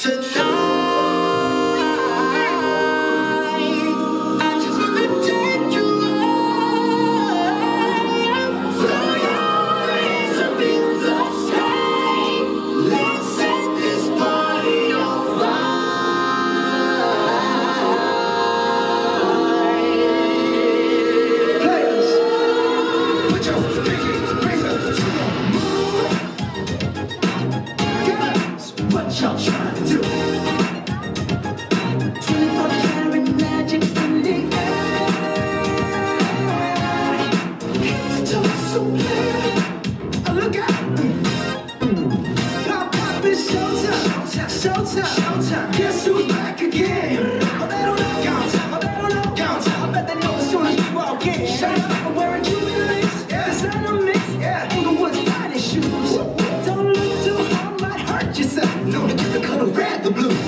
What y'all trying to do? 24-karat magic in the air. Head to toe so clear. Look out! Pop is showtime, showtime. Guess who's back again? Oh, they don't know. Downtown, oh, they don't know. Downtown, I bet they know as soon as we walk in. Shut up, I'm wearing jewelry, designer mix, Inglewood's finest shoes. Don't look too hard, might hurt yourself. Know to get the color red, the blue.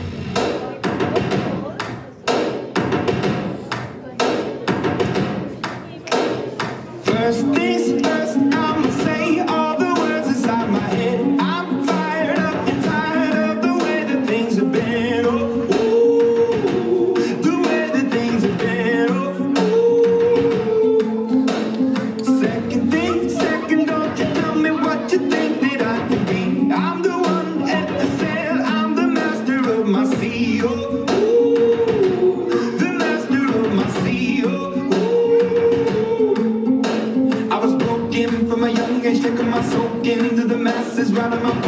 First things first, I'ma say all the words inside my head. I'm fired up and tired of the way that things have been. Oh, ooh, the way that things have been. Oh, ooh. Second thing, second, don't you tell me what you think that I can be. I'm the one at the sail, I'm the master of my sea. Oh, ooh, the master of my sea. Oh, I was broken from a young age, taking my soak into the masses, riding my